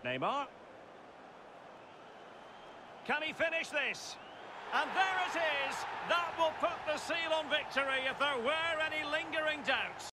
Neymar. Can he finish this? And there it is! That will put the seal on victory if there were any lingering doubts.